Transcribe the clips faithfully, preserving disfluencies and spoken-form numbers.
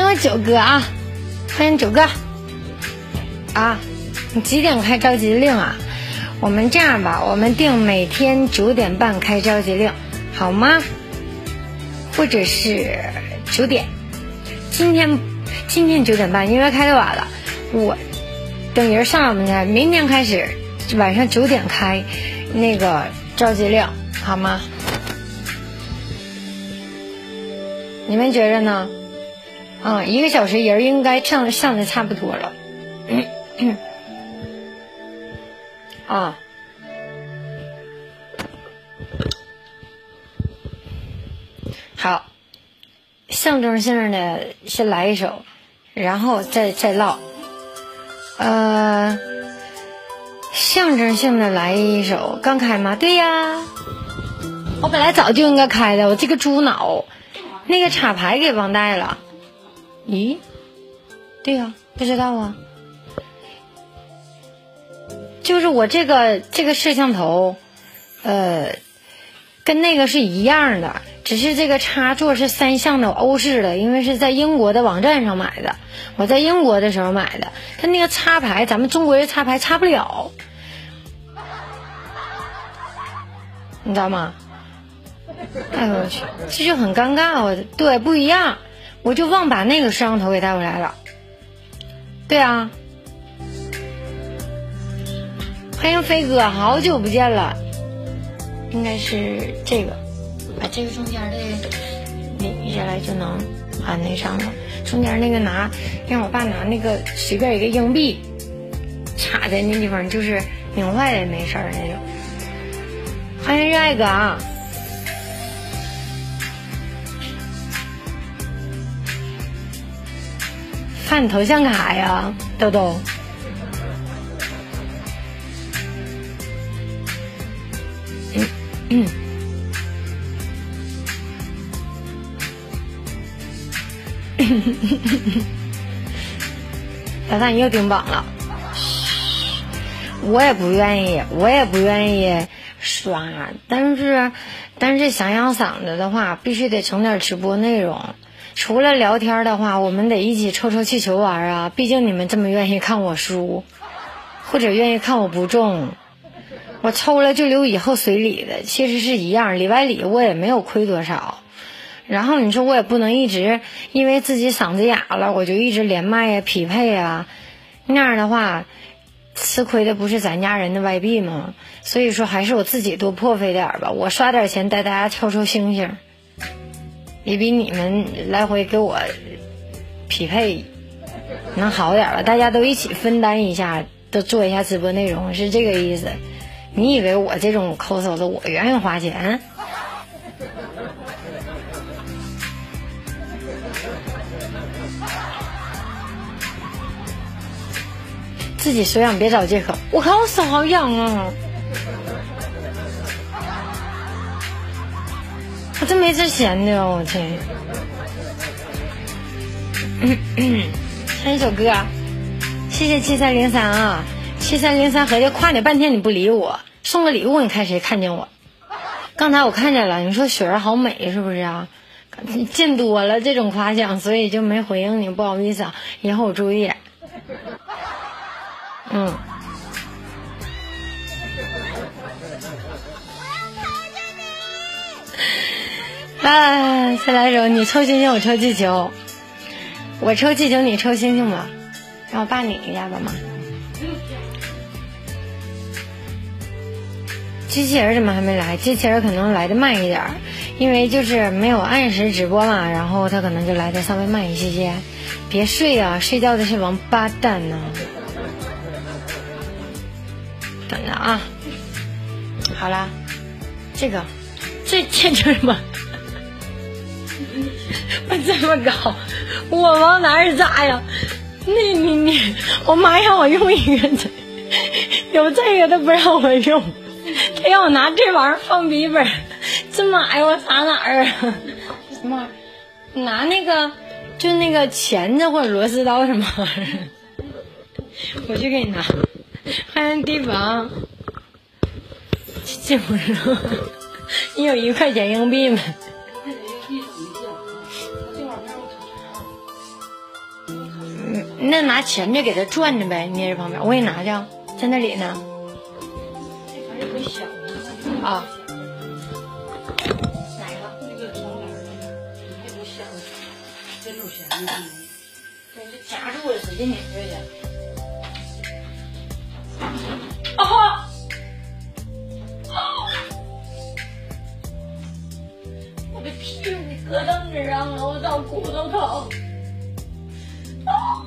迎九哥啊，欢迎九哥啊！你几点开召集令啊？我们这样吧，我们定每天九点半开召集令，好吗？或者是九点。今天今天九点半，因为开的晚了，我等人上我们家，明天开始晚上九点开那个召集令，好吗？你们觉着呢？嗯，一个小时人应该上上的差不多了。嗯嗯啊，好，象征性的先来一首，然后再再唠。呃，象征性的来一首，刚开吗？对呀，我本来早就应该开的，我这个猪脑，那个插排给忘带了。咦？对呀，不知道啊。就是我这个这个摄像头，呃，跟那个是一样的，只是这个插座是三向的欧式的，因为是在英国的网站上买的，我在英国的时候买的，它那个插排咱们中国人插排插不了，你知道吗？哎呦我去，这就很尴尬，我对不一样，我就忘把那个摄像头给带回来了。对啊。欢迎飞哥，好久不见了。应该是这个，把这个中间的拧下来就能按那上了。中间那个拿，让我爸拿那个随便一个硬币插在那地方，就是拧坏了也没事儿那种。欢迎热爱哥啊！发你头像卡呀，豆豆。嗯，老大你又顶榜了，我也不愿意，我也不愿意刷，但是但是想养嗓子的话，必须得整点直播内容。除了聊天的话，我们得一起抽抽气球玩啊！毕竟你们这么愿意看我输，或者愿意看我不中。我抽了就留以后随礼的，其实是一样，里外里我也没有亏多少。然后你说我也不能一直因为自己嗓子哑了，我就一直连麦呀、匹配呀，那样的话吃亏的不是咱家人的外币吗？所以说还是我自己多破费点吧，我刷点钱带大家抽抽星星，也比你们来回给我匹配能好点吧。大家都一起分担一下，都做一下直播内容，是这个意思。你以为我这种抠搜的我愿意花钱？自己手痒别找借口。我靠，我手好痒啊！我真没这闲的，我去。嗯嗯，唱一首歌，谢谢七三零三啊。七三零三合计夸你半天你不理我，送个礼物你看谁看见我？刚才我看见了，你说雪儿好美是不是啊？见多了这种夸奖，所以就没回应你，不好意思啊，以后我注意。嗯。来，再来一首，你抽星星，我抽气球，我抽气球，你抽星星吧，让我爸拧一下吧妈。机器人怎么还没来？机器人可能来的慢一点，因为就是没有按时直播嘛，然后他可能就来的稍微慢一些些。别睡啊，睡觉的是王八蛋呢、啊。等着啊，好啦，这个，这这这什么？我这么高，我往哪儿扎呀？你你你，我妈让我用一个，有这个都不让我用。他让我拿这玩意儿放笔记本，这妈呀，我撒哪儿啊？什么？拿那个，就那个钳子或者螺丝刀什么玩意儿？我去给你拿。欢迎地方，这不是？你有一块钱硬币没？ 那拿钳子给它转着呗，捏着旁边，我给你拿去，在那里呢。啊。哪个？那个窗帘儿的，还不小，这种悬的。对，就夹住了，使劲拧回去。啊哈！我的屁股搁凳子上了，我操，骨头疼！啊！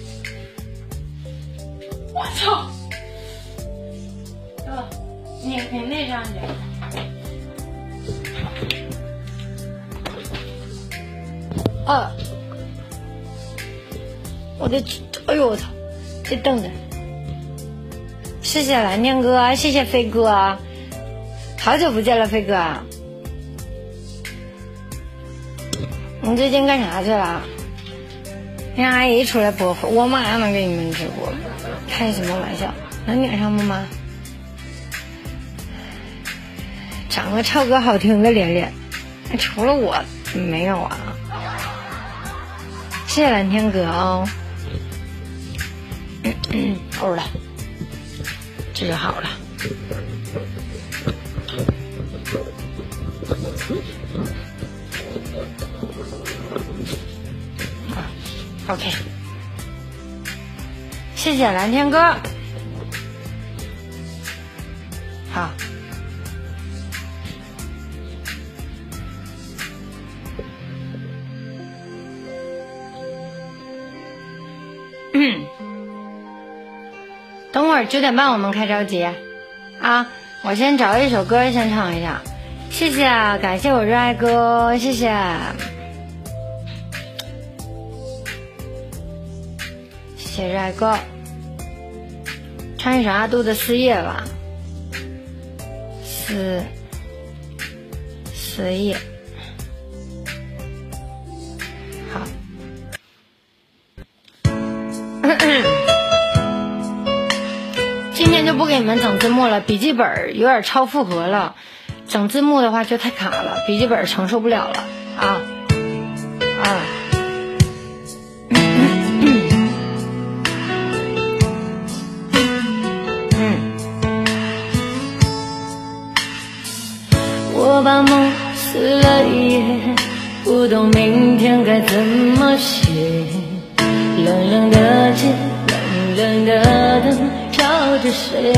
我操！啊，拧拧那上去。啊！我的，哎呦我操，这凳子！谢谢蓝天哥，谢谢飞哥，好久不见了，飞哥。你最近干啥去了？让阿姨出来播会，我马上能给你们直播。开什么玩笑？能拧上吗妈？长得超哥好听的连连，除了我没有啊。谢谢蓝天哥啊、哦。嗯嗯，好了，这就好了。OK， 谢谢蓝天哥。好，嗯，等会儿九点半我们开着急啊！我先找一首歌先唱一下。谢谢，感谢我热爱哥，谢谢。谢谢热爱哥，唱一首阿杜的《四叶》吧，四四叶，好。今天就不给你们整字幕了，笔记本有点超负荷了，整字幕的话就太卡了，笔记本承受不了了啊啊！我把梦撕了一页，不懂明天该怎么写。冷冷的街，冷冷的灯，照着谁？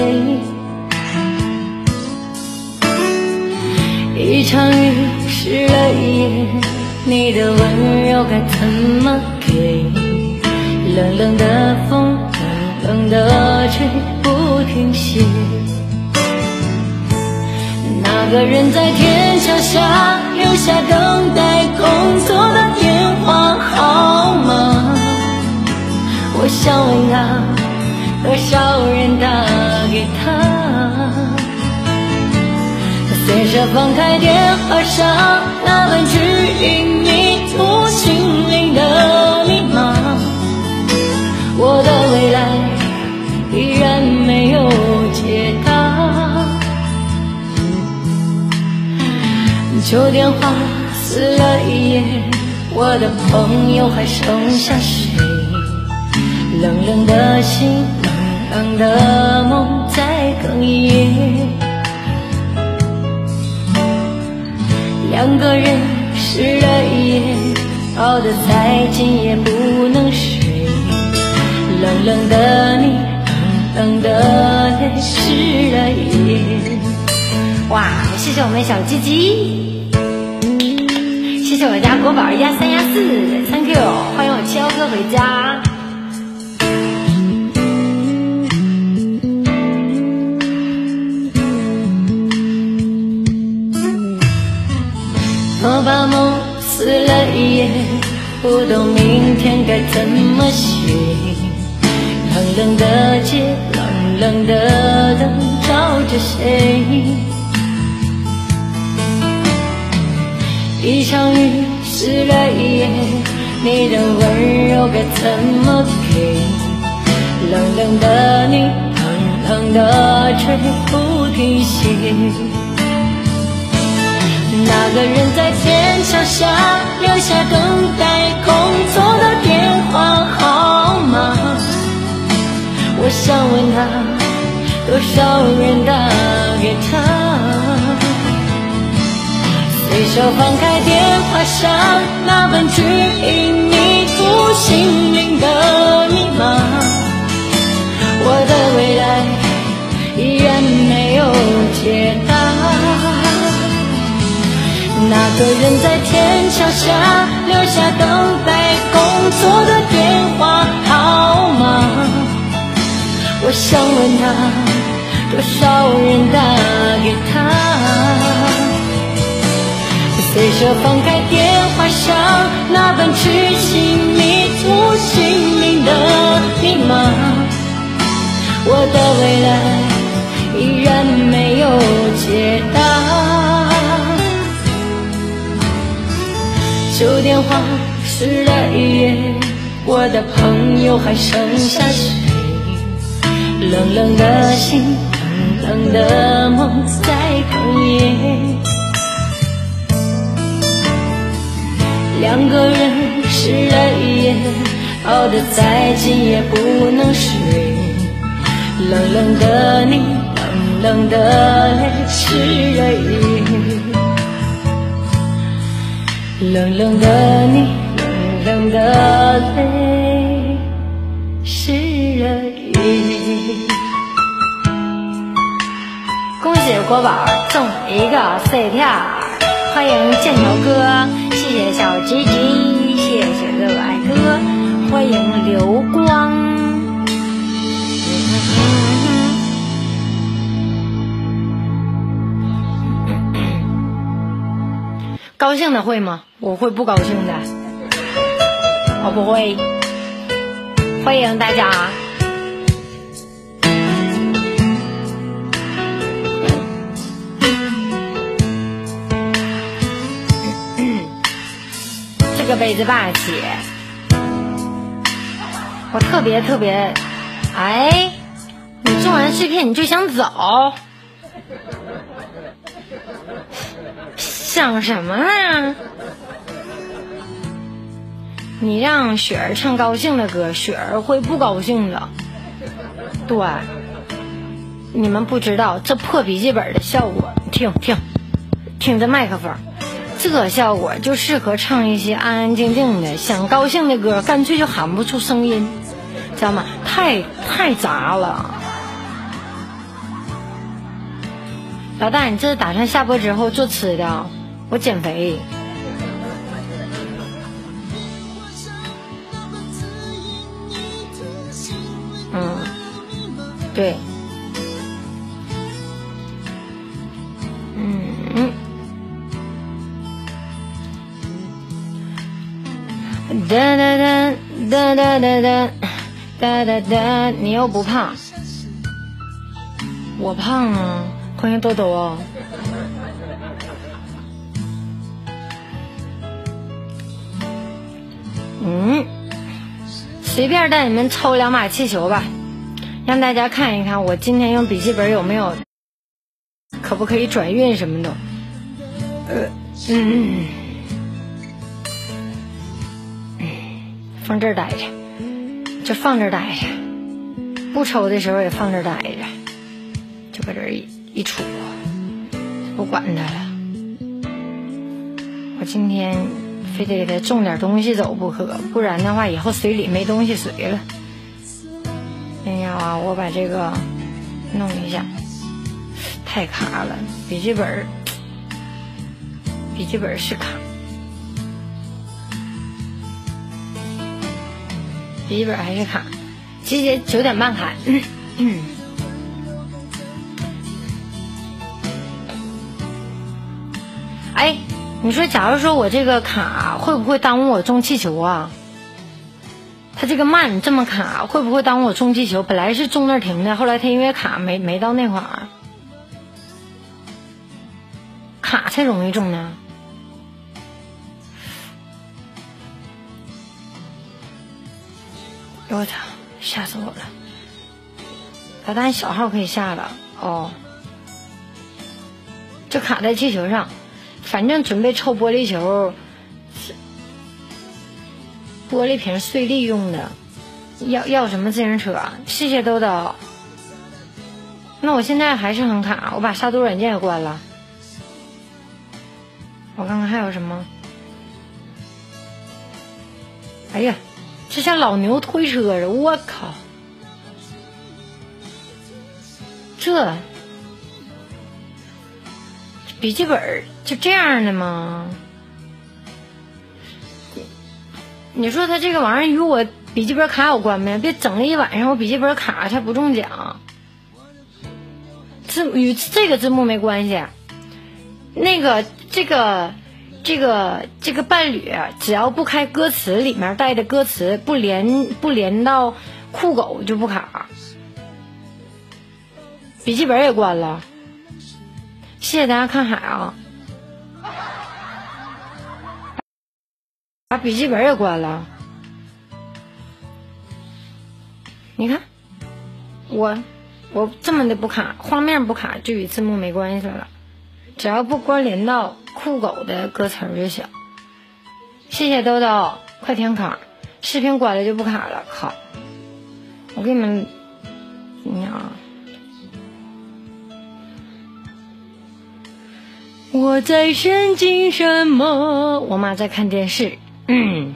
一场雨湿了一夜，你的温柔该怎么给？冷冷的风，冷冷的吹，不停歇。那个人在天桥下留下等待工作的电话号码，我想问他，多少人打给他？他随手放开电话上那本指引迷途心灵的密码，我的未来依然没有解答。旧电话撕了一页，我的朋友还剩下谁？冷冷的心，冷冷的梦在哽咽。两个人湿了一夜，熬得再紧也不能睡。冷冷的你，冷冷的泪湿了一夜。哇，谢谢我们小鸡鸡，谢谢我家国宝一加三加四 ，Thank you， 欢迎我七幺哥回家。我把梦撕了一页，不懂明天该怎么写。冷冷的街，冷冷的灯，照着谁？一场雨湿了一夜，你的温柔该怎么给？冷冷的你，冷冷的吹，不停歇。那个人在天桥下留下等待工作的电话号码， 少人打给他，随手翻开电话上那本只因你读心灵的密码，我的未来依然没有解答。那个人在天桥下留下等待工作的电话号码，我想问他多少人打给他，随手翻开电话上那本痴心迷途心灵的密码，我的未来依然没有解答。旧电话湿了一夜，我的朋友还剩下谁？冷冷的心，冷冷的梦在哽咽。两个人湿了一夜，抱得再紧也不能睡。冷冷的你，冷冷的泪，湿了一夜。冷冷的你，冷冷的泪，湿了一夜。恭喜国宝中一个碎片，欢迎剑条哥，谢谢小鸡鸡，谢谢热爱哥，欢迎流光。高兴的会吗？我会不高兴的，我不会。欢迎大家。这个杯子霸气，我特别特别。哎，你种完碎片你就想走？想什么呢？你让雪儿唱高兴的歌，雪儿会不高兴的。对，你们不知道这破笔记本的效果，听听听这麦克风，这个效果就适合唱一些安安静静的想高兴的歌，干脆就喊不出声音，知道吗？太太杂了。老大，你这是打算下播之后做吃的？我减肥。嗯，对。嗯嗯。哒哒哒哒哒哒哒哒哒哒，你又不胖？我胖啊！欢迎豆豆哦。嗯，随便带你们抽两把气球吧，让大家看一看我今天用笔记本有没有，可不可以转运什么的。呃，嗯，放这儿待着，就放这儿待着，不抽的时候也放这儿待着，就搁这儿一一杵，不管它了。我今天非得给他种点东西走不可，不然的话以后水里没东西水了。哎呀，我把这个弄一下，太卡了，笔记本笔记本是卡，笔记本还是卡。集结九点半开。嗯嗯。哎，你说假如说我这个卡会不会耽误我种气球啊？它这个慢这么卡会不会耽误我种气球？本来是种那儿停的，后来它因为卡没没到那块儿，卡才容易种呢。我操，吓死我了！导弹小号可以下了哦，就卡在气球上。反正准备抽玻璃球，玻璃瓶碎粒用的。要要什么自行车？谢谢豆豆。 那我现在还是很卡，我把杀毒软件也关了。我看看还有什么。哎呀，这像老牛推车似的，我靠！这笔记本就这样的吗？你说他这个玩意儿与我笔记本卡有关没？别整了一晚上我笔记本卡才不中奖。字与这个字幕没关系。那个这个这个这个伴侣，只要不开歌词里面带的歌词，不连不连到酷狗就不卡。笔记本也关了。谢谢大家看海啊！把笔记本也关了。你看，我我这么的不卡，画面不卡就与字幕没关系了，只要不关联到酷狗的歌词就行。谢谢豆豆，快填卡，视频关了就不卡了。靠！我给你们，你啊。我在神经什么？我妈在看电视。嗯，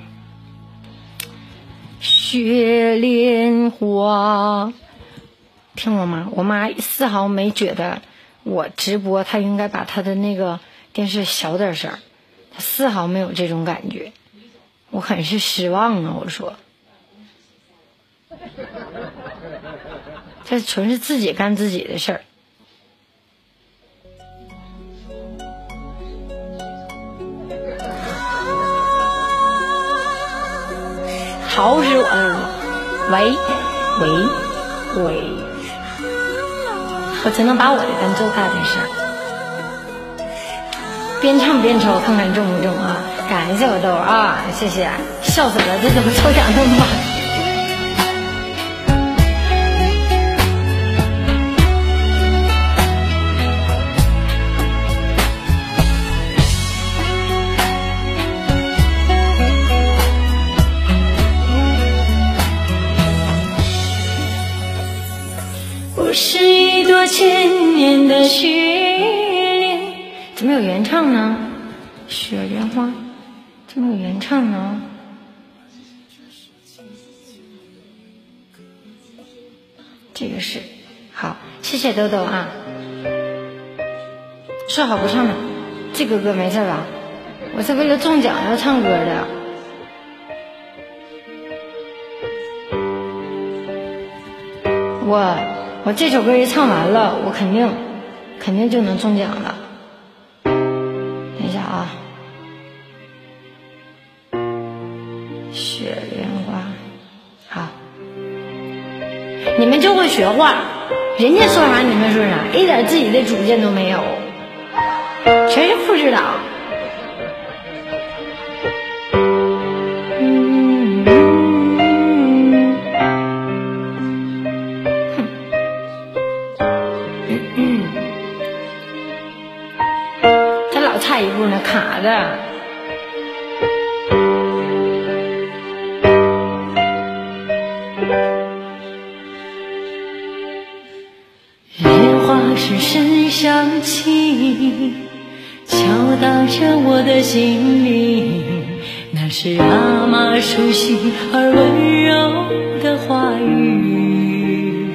雪莲花。听我妈，我妈丝毫没觉得我直播，她应该把她的那个电视小点声，她丝毫没有这种感觉，我很是失望啊！我说，这纯是自己干自己的事儿。好使我的喂喂喂，我只能把我的当做干的事儿，边唱边抽，看看中不中啊！感谢我豆啊，谢谢，笑死了，这怎么抽奖那么晚？是一朵千年的雪莲，怎么有原唱呢？雪莲花，怎么有原唱呢？这个是好，谢谢豆豆啊。说好不唱了，这个歌没事吧？我是为了中奖要唱歌的。我。我这首歌一唱完了，我肯定肯定就能中奖了。等一下啊，雪莲花，好，你们就会学话，人家说啥你们说啥，一点自己的主见都没有，全是复制党。差一步呢，卡的。莲花深深响起，敲打着我的心灵，那是阿妈熟悉而温柔的话语，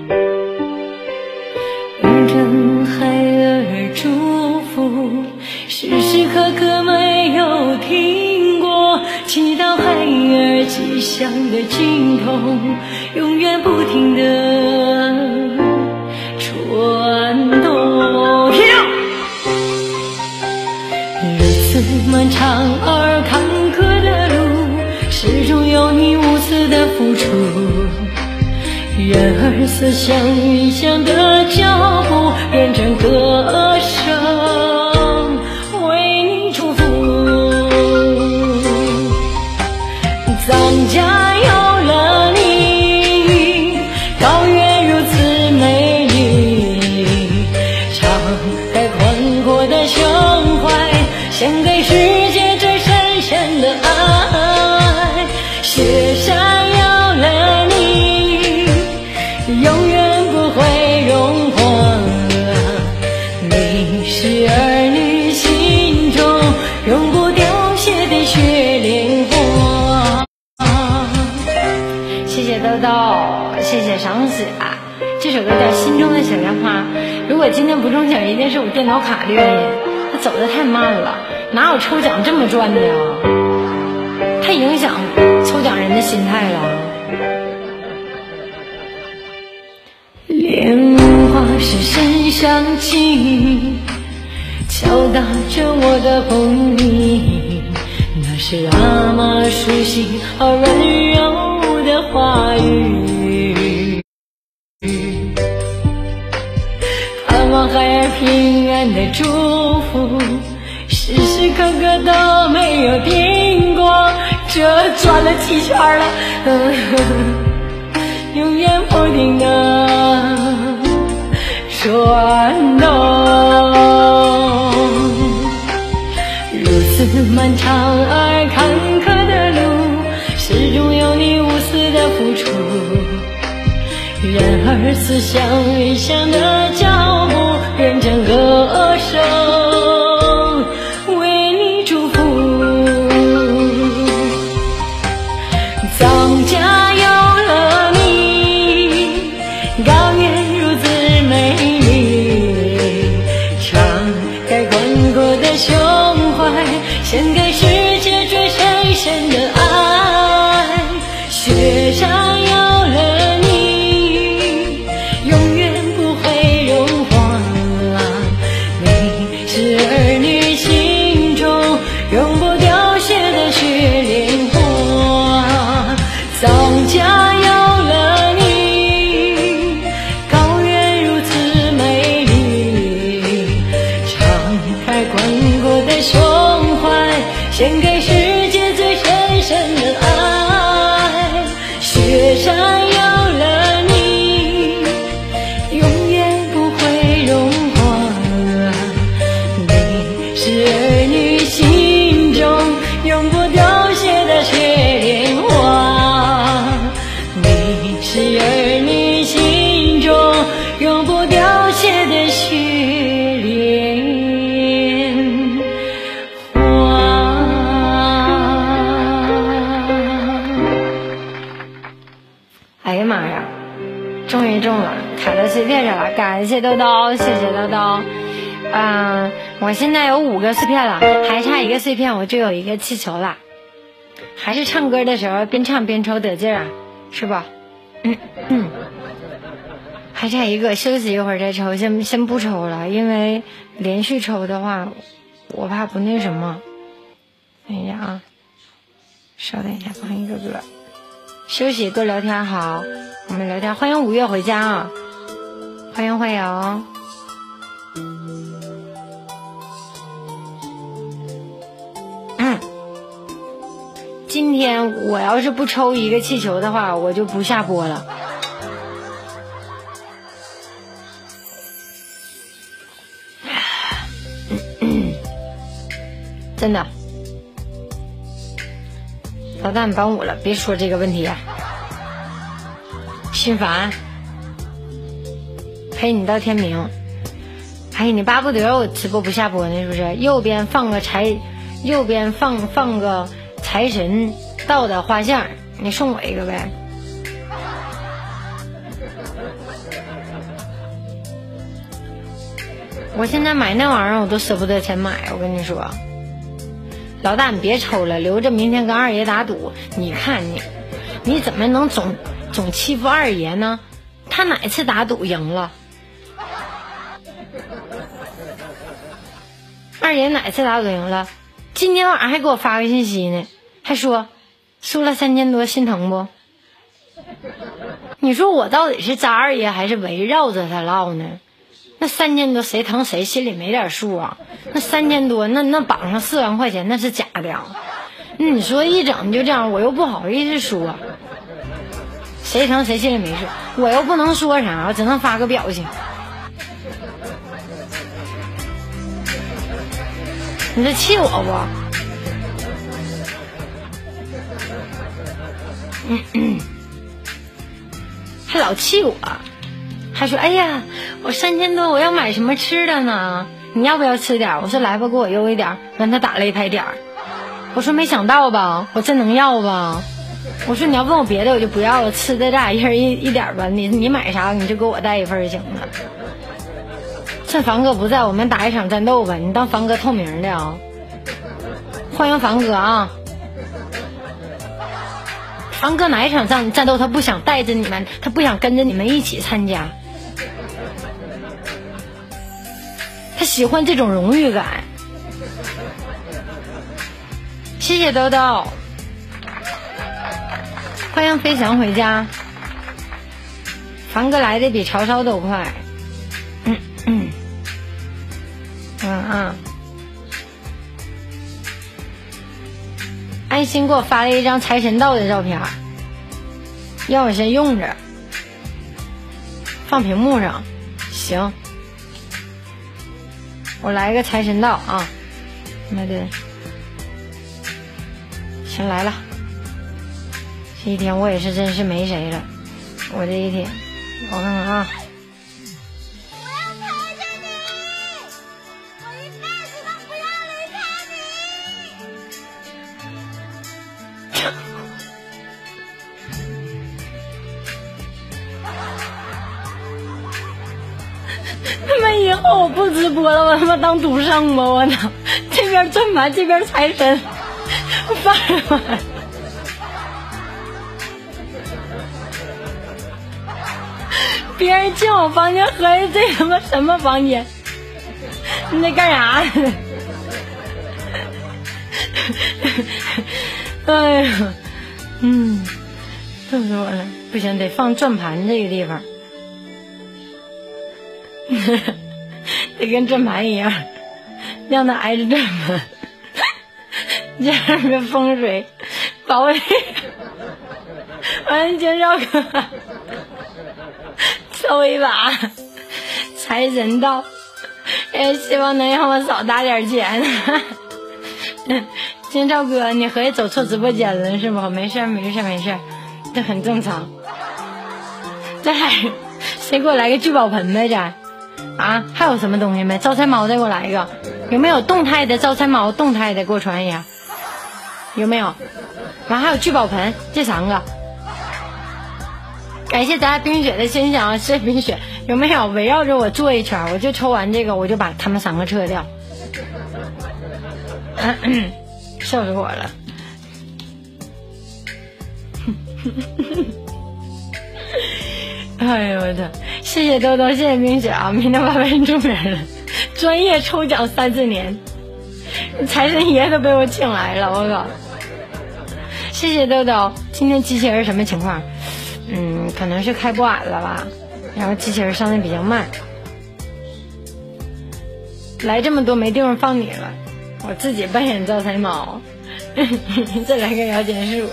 人孩儿祝福。时时刻刻没有停过，祈祷孩儿吉祥的镜头永远不停地转动。如此漫长而坎坷的路，始终有你无私的付出，然而思想异乡的脚步变成歌声，咱家有了你，高原如此美丽，敞开宽阔的胸怀，献给世界最深深的爱。雪山有了你，永远不会融化。 豆豆，谢谢赏雪。这首歌叫《心中的小烟花》。如果今天不中奖，一定是我电脑卡的原因，它走得太慢了，哪有抽奖这么转的呀？太影响抽奖人的心态了。莲花是声响起，敲打着我的红衣，那是阿妈熟悉而温柔的话语。盼望孩儿平安的祝福，时时刻刻都没有停过，这转了几圈了，永远不停的转动。如此漫长而坎坷的路，始终有你无私的付出，然而思想理想的脚步变成歌声，为你祝福。早家有了你，高原如此美丽，敞开宽阔的胸怀，献给世界最深深的爱。雪上有了你，永远不会融化，你是儿女心中永不凋谢的雪莲花。早家有了你，高原如此美丽，敞开宽阔的胸怀，献给世界最深深的爱。雪山有了你，永远不会融化，你是儿女心中永不凋谢的雪莲花，你是儿女心中永不凋谢的雪莲花。哎呀妈呀，终于中了，卡到碎片上了，感谢豆豆，谢谢豆豆。嗯、我现在有五个碎片了，还差一个碎片我就有一个气球了。还是唱歌的时候边唱边抽得劲儿啊，是吧？嗯嗯，还差一个，休息一会儿再抽，先先不抽了，因为连续抽的话我怕不那什么。等一下啊，稍等一下，放一个歌，休息多聊天。好，我们聊天。欢迎五月回家啊，欢迎欢迎。嗯，今天我要是不抽一个气球的话，我就不下播了。真的，老大你帮我了，别说这个问题啊，心烦，陪你到天明。哎，你巴不得我直播不下播呢，是不是？右边放个财，右边放放个财神到的画像，你送我一个呗。我现在买那玩意儿我都舍不得钱买，我跟你说。老大你别抽了，留着明天跟二爷打赌。你看你你怎么能总总欺负二爷呢？他哪次打赌赢了？二爷哪次打赌赢了？今天晚上还给我发个信息呢，还说输了三千多，心疼不？你说我到底是扎二爷还是围绕着他唠呢？那三千多谁疼谁心里没点数啊？那三千多，那那榜上四万块钱那是假的呀。那你说一整就这样，我又不好意思说，谁疼谁心里没数，我又不能说啥，我只能发个表情。你这气我不？嗯嗯，还老气我。还说哎呀我三千多我要买什么吃的呢，你要不要吃点？我说来吧，给我邮一点，让他打了一拍点。我说没想到吧，我真能要吧？ 我说你要问我别的我就不要了，吃的咱俩一人一一点吧，你你买啥你就给我带一份就行了。趁凡哥不在，我们打一场战斗吧，你当凡哥透明的啊。欢迎凡哥啊！凡哥哪一场战战斗他不想带着你们，他不想跟着你们一起参加，他喜欢这种荣誉感。谢谢豆豆，欢迎飞翔回家。凡哥来的比曹操都快。嗯嗯嗯啊！安心给我发了一张财神到的照片，让我先用着，放屏幕上。行，我来个财神到啊！妈的，行来了。这一天我也是真是没谁了，我这一天，我看看啊。他妈以后我不直播了，我他妈当赌圣吧！我操，这边转盘，这边财神，烦了！别人进我房间，合计这他妈什么房间？你在干啥？哎呀，嗯，逗死我了！不行，得放转盘这个地方。得跟转盘一样，让它挨着转盘，这样的风水把我完介绍个抽一把财神到，也希望能让我少打点钱。金超哥，你合计走错直播间了是不？没事没事没事，这很正常。再来，谁给我来个聚宝盆呗？这啊，还有什么东西没？招财猫再给我来一个，有没有动态的招财猫？动态的给我传一下，有没有？完还有聚宝盆，这三个。感谢咱家冰雪的欣赏，谢谢冰雪。有没有围绕着我做一圈？我就抽完这个，我就把他们三个撤掉。嗯嗯，笑死我了。哎呦我操！谢谢豆豆，谢谢冰雪啊！明天八百人出名了，专业抽奖三四年，财神爷都被我请来了，我靠！谢谢豆豆，今天机器人什么情况？嗯，可能是开不晚了吧，然后机器人上的比较慢。来这么多没地方放你了，我自己扮演招财猫，再来个摇钱树。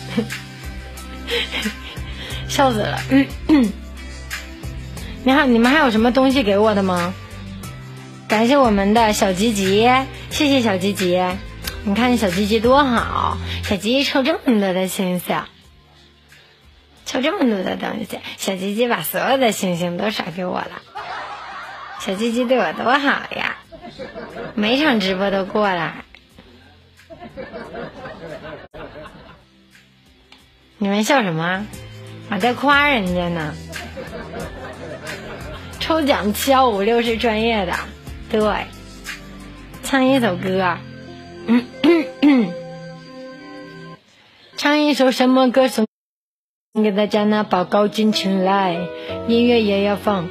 笑死了！嗯嗯，你好，你们还有什么东西给我的吗？感谢我们的小吉吉，谢谢小吉吉。你看小吉吉多好，小吉吉抽这么多的星星，抽这么多的东西，小吉吉把所有的星星都甩给我了。小吉吉对我多好呀，每场直播都过来。你们笑什么？我在夸人家呢。抽奖七幺五六是专业的，对。唱一首歌，嗯嗯嗯，唱一首什么歌送给大家呢？报告进群来，音乐也要放。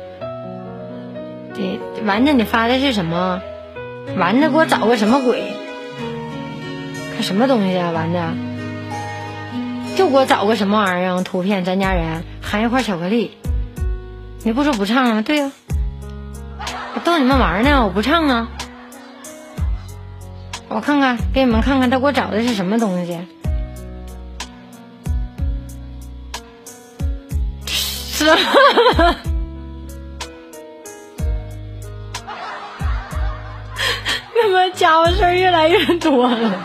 对，丸子你发的是什么？丸子给我找个什么鬼？看什么东西啊，丸子？就给我找个什么玩意儿图片，咱家人含一块巧克力。你不说不唱啊？对呀、啊，我逗你们玩呢，我不唱啊。我看看，给你们看看他给我找的是什么东西。什么？他妈家伙事儿越来越多了。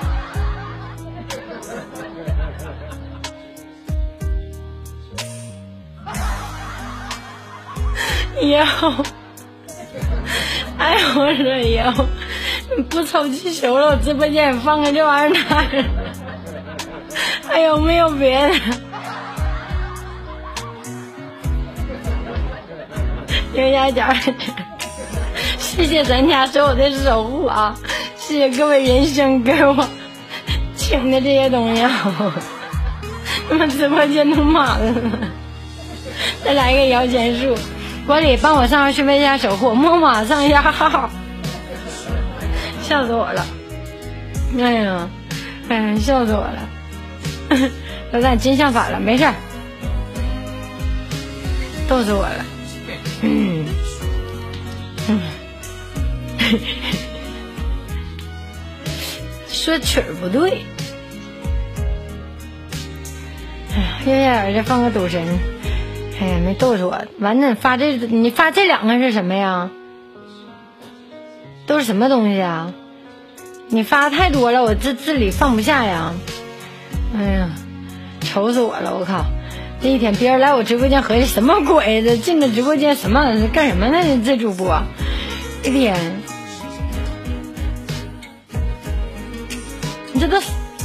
以后，哎，我说以后不抽气球了，我直播间也放个这玩意儿拿着。 还有没有别的？右下角，谢谢咱家所有的守护啊！谢谢各位人生给我请的这些东西啊！他妈直播间都满了，再来一个摇钱树，管理帮我上上去为下守护，默默上一下号，笑死我了！哎呀，哎呀，笑死我了！老大真相反了，没事儿，逗死我了。嗯嗯，说曲儿不对。哎呀，月月儿这放个赌神，哎呀，没逗死我。完了，发这你发这两个是什么呀？都是什么东西啊？你发太多了，我这这里放不下呀。哎呀，愁死我了！我靠，这一天别人来我直播间合计什么鬼子进了直播间什么干什么呢？这主播一天，你这都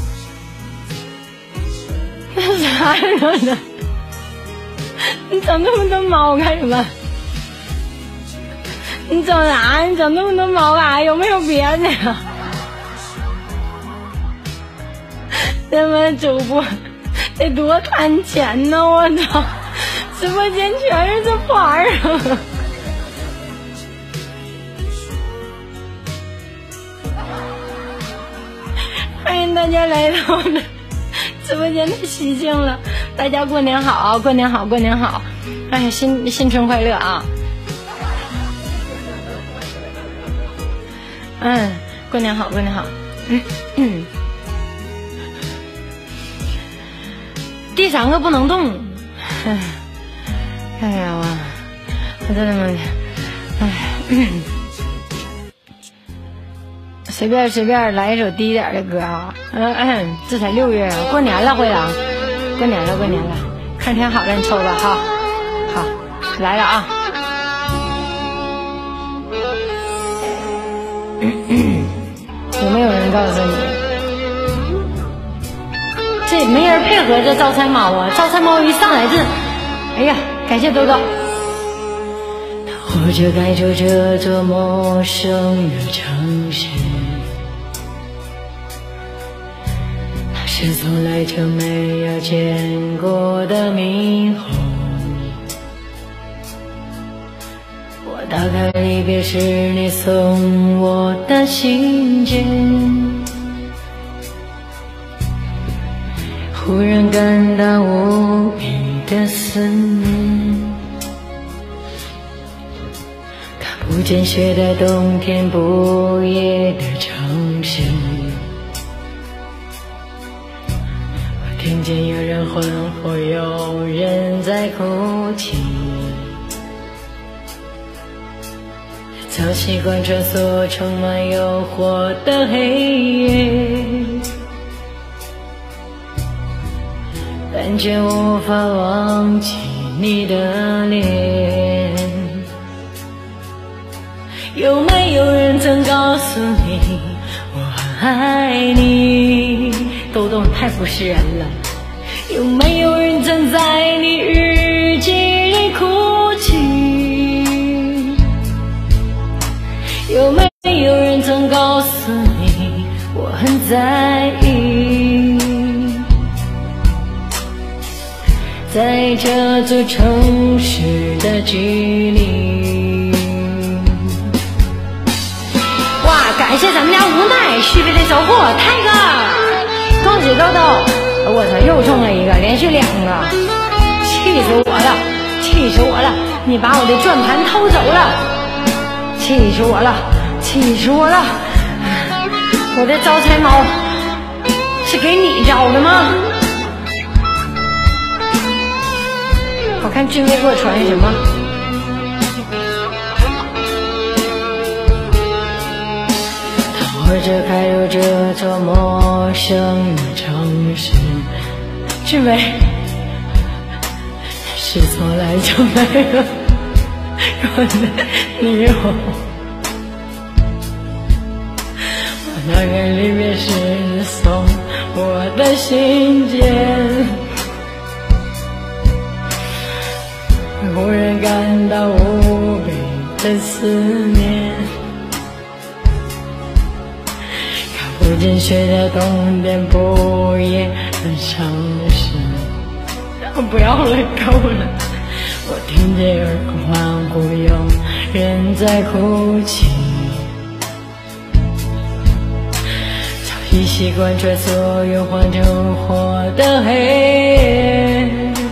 那啥呀？呢？你整那么多猫干什么？你整啥？你整那么多猫干啥？有没有别的呀？他们主播得多贪钱呢！我操，直播间全是这玩意儿。欢迎大家来到我的直播间，太喜庆了！大家过年好，过年好，过年好！哎，新新春快乐啊！嗯，过年好，过年好。嗯嗯。第三个不能动，哎，哎呀我，我真的，哎，嗯，随便随便来一首低一点的歌啊，嗯嗯，这才六月，过年了，会长，过年了，过年了，看天好了，你抽吧，好，好，来了啊，嗯嗯，有没有人告诉你？这没人配合这招财猫啊！招财猫一上来这，哎呀，感谢豆豆。或者该走这座陌生的城市，那是从来就没有见过的霓虹。我打开离别时你送我的信件。忽然感到无比的思念，看不见雪的冬天，不夜的城市，我听见有人欢呼，有人在哭泣，早习惯穿梭充满诱惑的黑夜，但却无法忘记你的脸。有没有人曾告诉你我很爱你？豆豆太不是人了。有没有人曾在你日记里哭泣？有没有人曾告诉你我很在意？在这座城市的距离。哇，感谢咱们家无奈续费的守护泰哥，恭喜豆豆！我操，又中了一个，连续两个，气死我了，气死我了！你把我的转盘偷走了，气死我了，气死我了！我的招财猫是给你招的吗？我看俊威给我传什么？拖着开入这座陌生的城市，俊威是从来就没有过的霓虹。我那个离别时送我的心间，忽然感到无比的思念，看不见雪的冬天，不夜的城市。不要了，够了！我听见有人欢呼，有人在哭泣，早已习惯这所有荒成火的黑夜，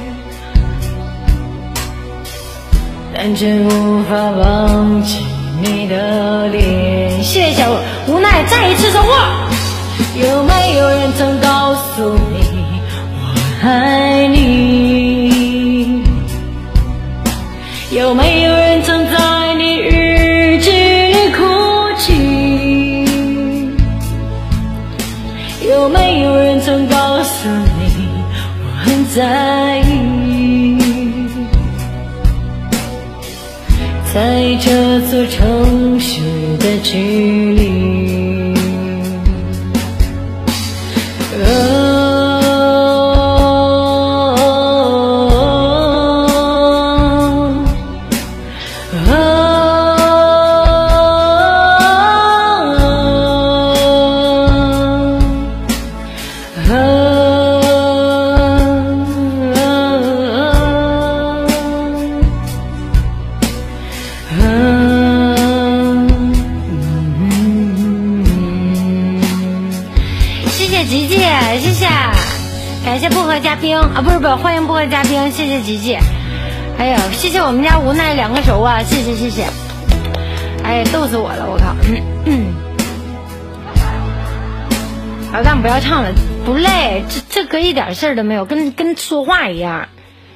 但却无法忘记你的脸。谢谢小无奈，再一次收获。有没有人曾告诉你我爱你？有没有人曾在你日记里哭泣？有没有人曾告诉你我很在意？在这座城市的距离，呃感谢薄荷嘉宾啊，不是不是，欢迎薄荷嘉宾，谢谢吉吉，哎呀，谢谢我们家无奈两个手啊，谢谢谢谢，哎呀，逗死我了，我靠，嗯嗯，老大不要唱了，不累，这这个一点事儿都没有，跟跟说话一样，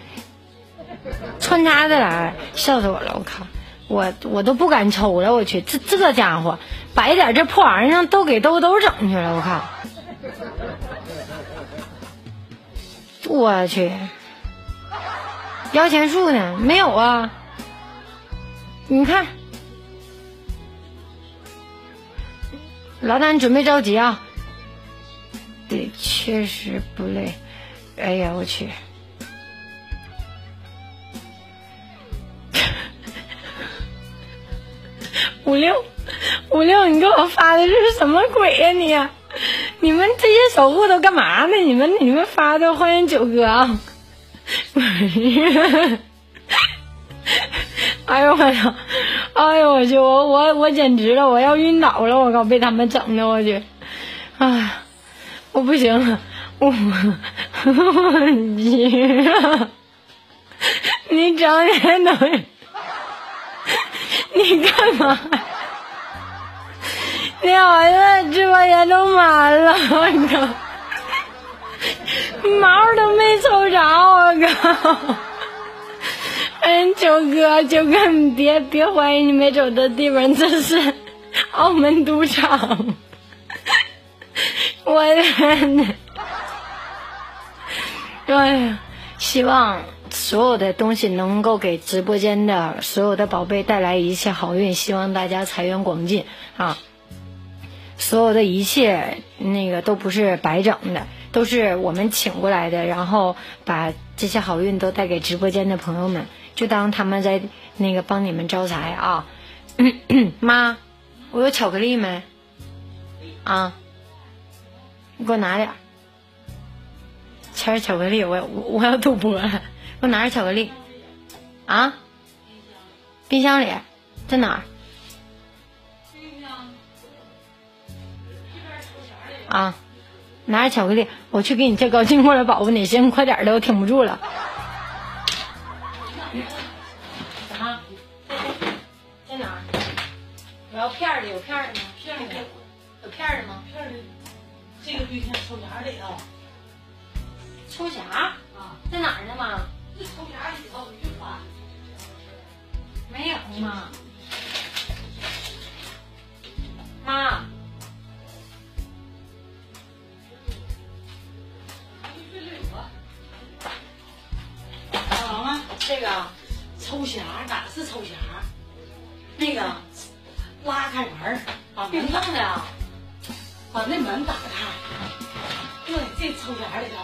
穿插的来，笑死我了，我靠，我我都不敢抽了，我去，这这家伙把一点这破玩意儿都给兜兜整去了，我靠。我去，摇钱树呢？没有啊！你看，老大，你准备着急啊？对，确实不累。哎呀，我去！五六五六，你给我发的这是什么鬼呀你啊？你们这些守护都干嘛呢？你们你们发的欢迎九哥啊！哎呦我操！哎呦我去！我我我简直了！我要晕倒了！我靠！被他们整的我去！哎，我不行了！我急了！你整点东西！你干嘛？你好像直播间都满了，我靠，毛都没抽着，我靠！哎，九哥，九哥，你别别怀疑你没走的地方，这是澳门赌场。我的天呐！哎呀，希望所有的东西能够给直播间的所有的宝贝带来一切好运，希望大家财源广进啊！所有的一切那个都不是白整的，都是我们请过来的，然后把这些好运都带给直播间的朋友们，就当他们在那个帮你们招财啊。妈，我有巧克力没？啊，你给我拿点，切点巧克力，我我我要赌博了，给我拿点巧克力。啊？冰箱里，在哪儿？啊，拿着巧克力，我去给你叫高兴过来保护你，行，快点的，我挺不住了。啊，在哪儿？我要片儿的，有片儿的吗？片儿的，有片儿的吗？片儿的，这个冰箱抽匣里头。抽匣？啊，在哪儿呢妈？这抽匣里头你就翻。没有妈。妈。这个抽匣哪是抽匣？那个拉开门，把门弄的，把那门打开。对， 这抽啥里头？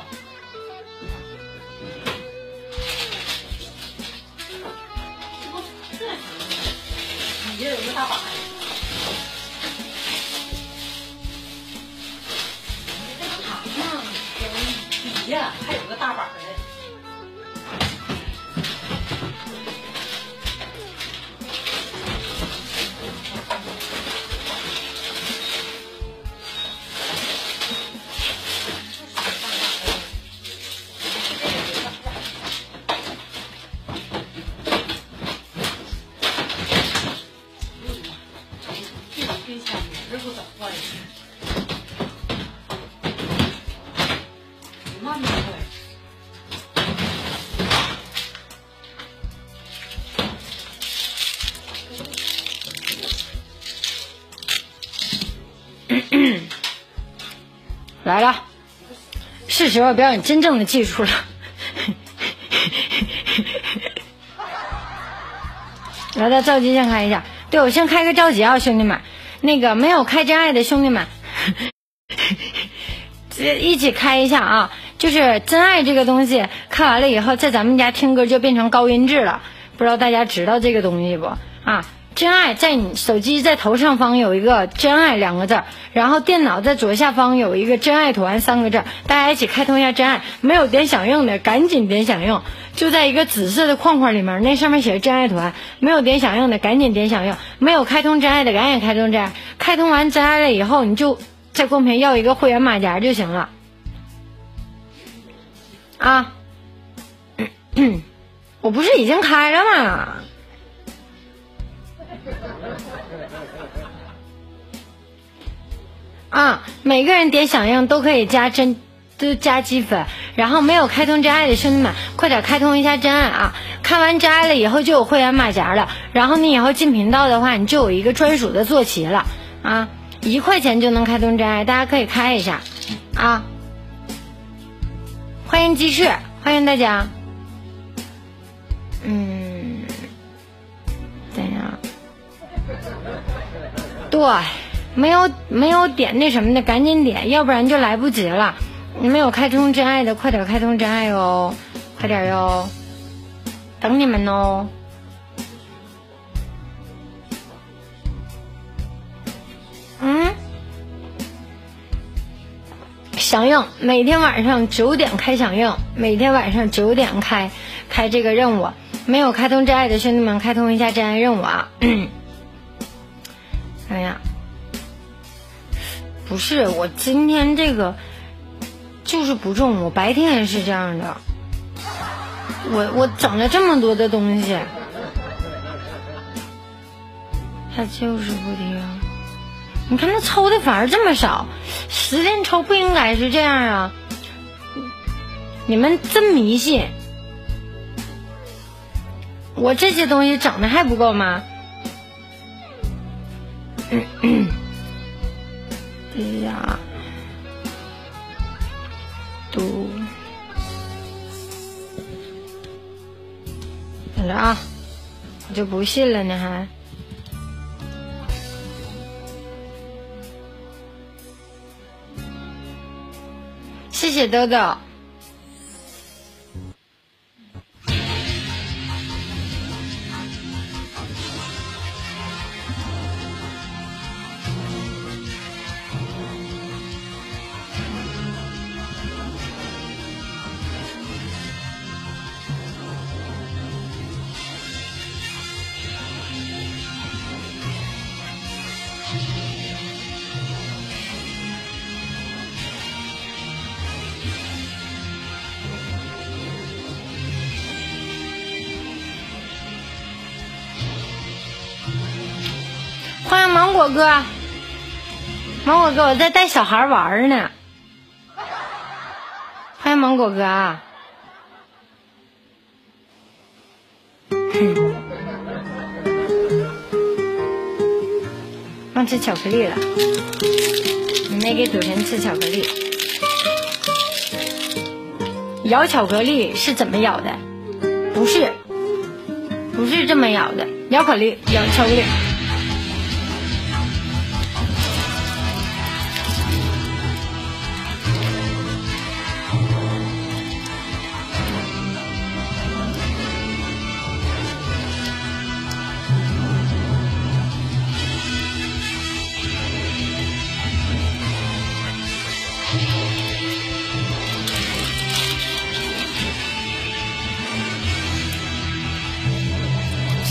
这你这有个大板。你这个糖呢？底下还有个大板呢。 来了，是时候表演真正的技术了。来，到召集先开一下。对，我先开个召集啊，兄弟们。那个没有开真爱的兄弟们，一起开一下啊！就是真爱这个东西，开完了以后，在咱们家听歌就变成高音质了。不知道大家知道这个东西不啊？真爱在你手机在头上方有一个真爱两个字，然后电脑在左下方有一个真爱图案三个字，大家一起开通一下真爱。没有点响应的赶紧点响应，就在一个紫色的框框里面，那上面写着真爱图案。没有点响应的赶紧点响应，没有开通真爱的赶紧开通真爱。开通完真爱了以后，你就在公屏要一个会员马甲就行了啊。我不是已经开了吗？啊，每个人点响应都可以加真，都加积分。然后没有开通真爱的兄弟们，快点开通一下真爱啊！开完真爱了以后就有会员马甲了，然后你以后进频道的话，你就有一个专属的坐骑了啊！一块钱就能开通真爱，大家可以开一下啊！欢迎鸡翅，欢迎大家。嗯，等一下，对。没有没有点那什么的赶紧点，要不然就来不及了。你没有开通真爱的快点开通真爱哟，快点哟，等你们哦。嗯，响应每天晚上九点开响应，每天晚上九点开开这个任务。没有开通真爱的兄弟们开通一下真爱任务啊。哎呀，不是，我今天这个就是不中，我白天也是这样的。我我整了这么多的东西，他就是不听。你看他抽的反而这么少，十天抽不应该是这样啊！你们真迷信，我这些东西整的还不够吗？嗯嗯，对呀，读，等着啊，我就不信了呢还。谢谢豆豆。欢迎芒果哥，芒果哥，我在带小孩玩呢。欢迎芒果哥啊！忘吃巧克力了，你没给赌神吃巧克力。咬巧克力是怎么咬的？不是，不是这么咬的。咬巧克力，咬巧克力。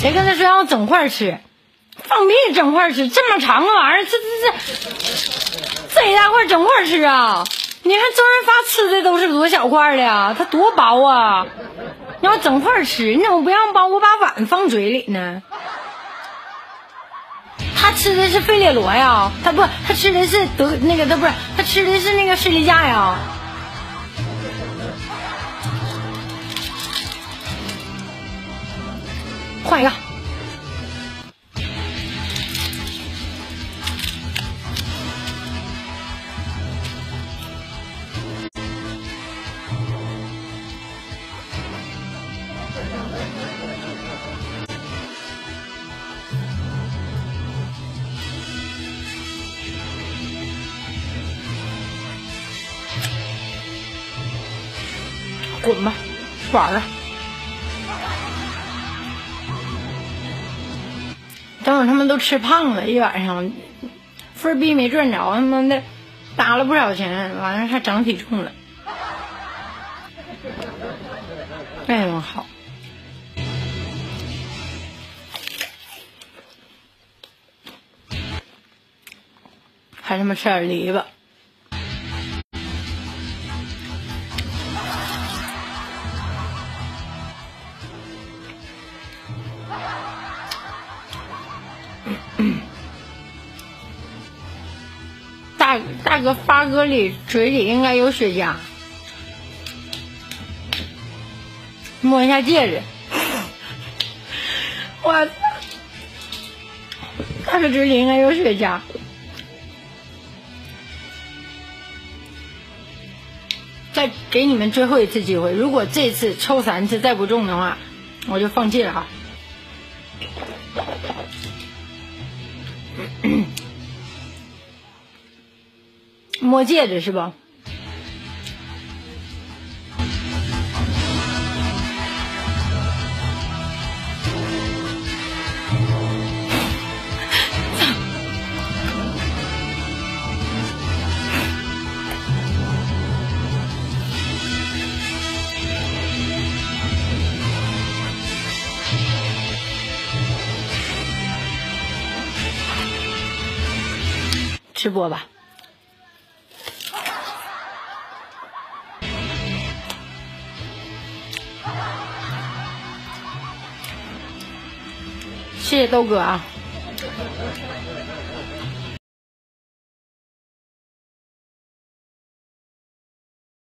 谁跟他说让我整块吃？放屁，整块吃，这么长个玩意儿，这这这这一大块整块吃啊！你看周润发吃的都是多小块的呀，他多薄啊！你要整块吃，你怎么不让包？我把碗放嘴里呢？他吃的是费列罗呀，他不，他吃的是德那个，他不是，他吃的是那个士力架呀。换一个。滚吧，不玩了。等会他们都吃胖了，一晚上分币没赚着，他妈的打了不少钱，完了还长体重了。哎呦好，还他妈吃点梨吧。大大哥发哥里嘴里应该有雪茄，摸一下戒指，我大哥嘴里应该有雪茄。再给你们最后一次机会，如果这次抽三次再不中的话，我就放弃了哈。摸戒指是吧？直播吧。谢谢豆哥啊！